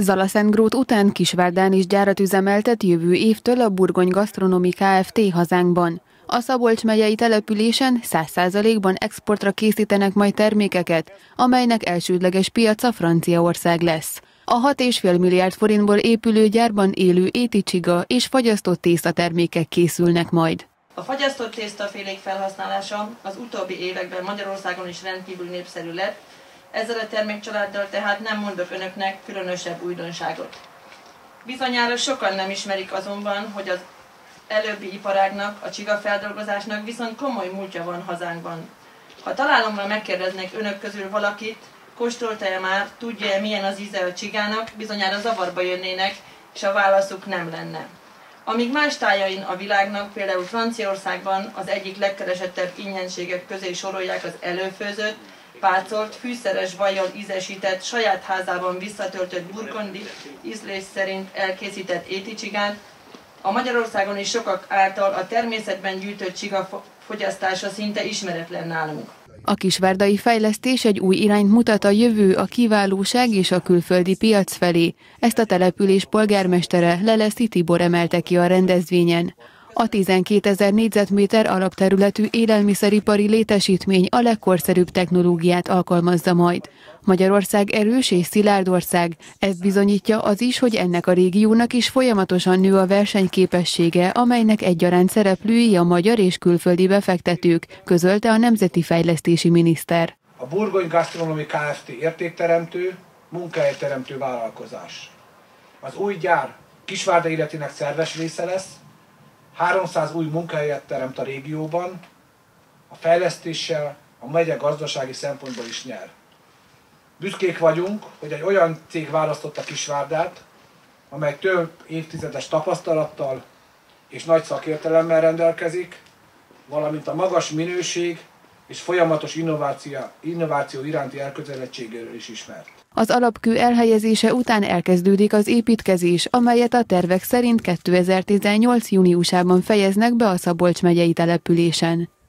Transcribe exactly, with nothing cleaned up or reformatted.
Zalaszentgrót után Kisvárdán is gyárat üzemeltet jövő évtől a Burgony Gasztronomi Kft. Hazánkban. A Szabolcs megyei településen száz százalékban exportra készítenek majd termékeket, amelynek elsődleges piaca Franciaország lesz. A hat egész öt milliárd forintból épülő gyárban élő éticsiga és fagyasztott tésztatermékek készülnek majd. A fagyasztott tésztafélék felhasználása az utóbbi években Magyarországon is rendkívül népszerű lett, ezzel a termékcsaláddal tehát nem mondok önöknek különösebb újdonságot. Bizonyára sokan nem ismerik azonban, hogy az előbbi iparágnak, a csigafeldolgozásnak viszont komoly múltja van hazánkban. Ha találomra megkérdeznék önök közül valakit, kóstolta-e már, tudja-e milyen az íze a csigának, bizonyára zavarba jönnének, és a válaszuk nem lenne. Amíg más tájain a világnak, például Franciaországban az egyik legkeresettebb ingyenségek közé sorolják az előfőzött, pácolt, fűszeres vajjal ízesített, saját házában visszatöltött burgundi ízlés szerint elkészített éticsigát, a Magyarországon is sokak által a természetben gyűjtött csiga fogyasztása szinte ismeretlen nálunk. A kisvárdai fejlesztés egy új irányt mutat a jövő, a kiválóság és a külföldi piac felé. Ezt a település polgármestere, Leleszi Tibor emelte ki a rendezvényen. A tizenkétezer négyzetméter alapterületű élelmiszeripari létesítmény a legkorszerűbb technológiát alkalmazza majd. Magyarország erős és szilárd ország, ezt bizonyítja az is, hogy ennek a régiónak is folyamatosan nő a versenyképessége, amelynek egyaránt szereplői a magyar és külföldi befektetők, közölte a nemzeti fejlesztési miniszter. A Burgony Gasztronomi Kft. Értékteremtő, munkahelyteremtő vállalkozás. Az új gyár Kisvárda életének szerves része lesz, háromszáz új munkahelyet teremt a régióban, a fejlesztéssel a megye gazdasági szempontból is nyer. Büszkék vagyunk, hogy egy olyan cég választotta Kisvárdát, amely több évtizedes tapasztalattal és nagy szakértelemmel rendelkezik, valamint a magas minőség és folyamatos innováció, innováció iránti elkötelezettségéről is ismert. Az alapkő elhelyezése után elkezdődik az építkezés, amelyet a tervek szerint kétezer-tizennyolc júniusában fejeznek be a Szabolcs megyei településen.